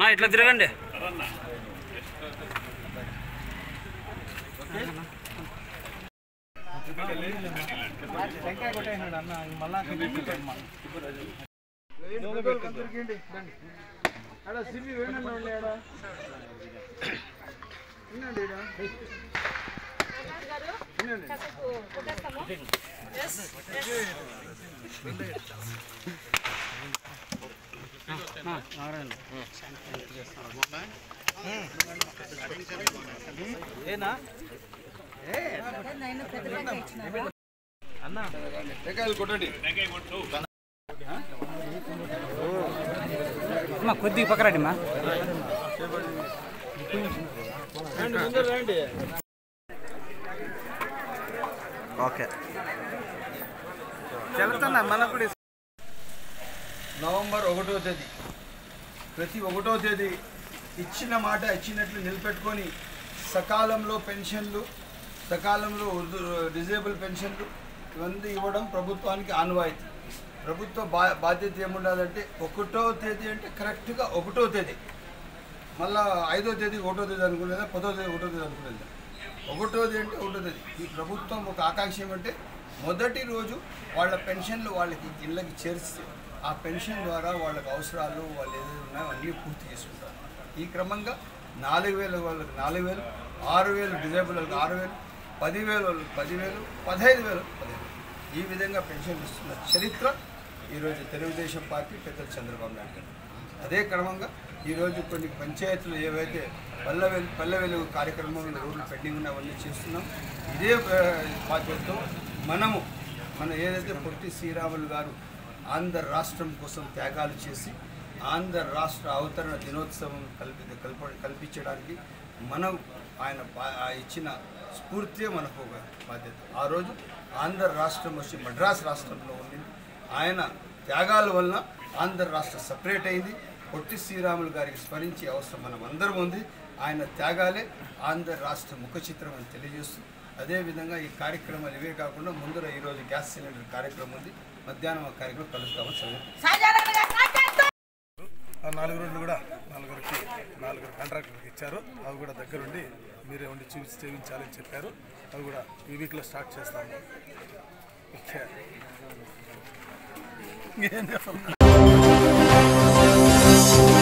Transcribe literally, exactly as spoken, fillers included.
ఇట్లా తిరగండి. కొద్దిగా పక్కరండి మా ఓకే చెప్తున్నా మనకు నవంబర్ ఒకటో తేదీ ప్రతి ఒకటో తేదీ ఇచ్చిన మాట ఇచ్చినట్లు నిలబెట్టుకొని సకాలంలో పెన్షన్లు సకాలంలో డిజేబుల్ పెన్షన్లు ఇవన్నీ ఇవ్వడం ప్రభుత్వానికి ఆనవాయితీ. ప్రభుత్వ బా బాధ్యత ఏముండాలంటే ఒకటో తేదీ అంటే కరెక్ట్గా ఒకటో తేదీ, మళ్ళా ఐదో తేదీ ఒకటో తేదీ అనుకునేదా, పదో తేదీ ఒకటో తేదీ అనుకునేదా. ఒకటోది అంటే ఒకటో తేదీ. ఈ ప్రభుత్వం ఒక ఆకాంక్ష ఏమంటే మొదటి రోజు వాళ్ళ పెన్షన్లు వాళ్ళకి ఇళ్ళకి చేర్చి ఆ పెన్షన్ ద్వారా వాళ్ళకి అవసరాలు వాళ్ళు ఏదైనా ఉన్నాయో అన్నీ పూర్తి చేసుకుంటారు. ఈ క్రమంగా నాలుగు వేల వాళ్ళకి నాలుగు వేలు ఆరు వేలు డిజేబుల్ వాళ్ళకి ఆరు వేలు పదివేలు వాళ్ళకి పదివేలు పదహైదు వేలు పదిహేను ఈ విధంగా పెన్షన్ ఇస్తున్న చరిత్ర ఈరోజు తెలుగుదేశం పార్టీ పెద్దలు చంద్రబాబు నాయుడు గారు. అదే క్రమంగా ఈరోజు కొన్ని పంచాయతీలు ఏవైతే పల్లె వెలు పల్లె వెలుగు కార్యక్రమంలో రోడ్లు పెండింగ్ ఉన్నవన్నీ చేస్తున్నాం. ఇదే బాధ్యతతో మనము మన ఏదైతే పొట్టి శ్రీరాములు గారు ఆంధ్ర రాష్ట్రం కోసం త్యాగాలు చేసి ఆంధ్ర రాష్ట్ర అవతరణ దినోత్సవం కల్పి కల్ప కల్పించడానికి మనం ఆయన ఇచ్చిన స్ఫూర్తి మనకు ఒక బాధ్యత. ఆ రోజు ఆంధ్ర రాష్ట్రం వచ్చి మద్రాస్ రాష్ట్రంలో ఉండింది. ఆయన త్యాగాల వలన ఆంధ్ర రాష్ట్రం సపరేట్ అయింది. పొట్టి శ్రీరాములు గారికి స్మరించే అవసరం మనం అందరం ఉంది. ఆయన త్యాగాలే ఆంధ్ర రాష్ట్ర ముఖ చిత్రం అని తెలియజేస్తూ అదేవిధంగా ఈ కార్యక్రమాలు ఇవే కాకుండా ముందర ఈరోజు గ్యాస్ సిలిండర్ కార్యక్రమం ఉంది. మధ్యాహ్నం ఆ కార్యక్రమం కలుస్తామని చదువు ఆ నాలుగు రోజులు కూడా నలుగురికి నాలుగురు కాంట్రాక్టర్కి ఇచ్చారు. అవి కూడా దగ్గరుండి మీరే ఉండి చూసి చేయించాలని చెప్పారు. అవి కూడా ఈ వీక్లో స్టార్ట్ చేస్తాము. ఏం చేస్తాం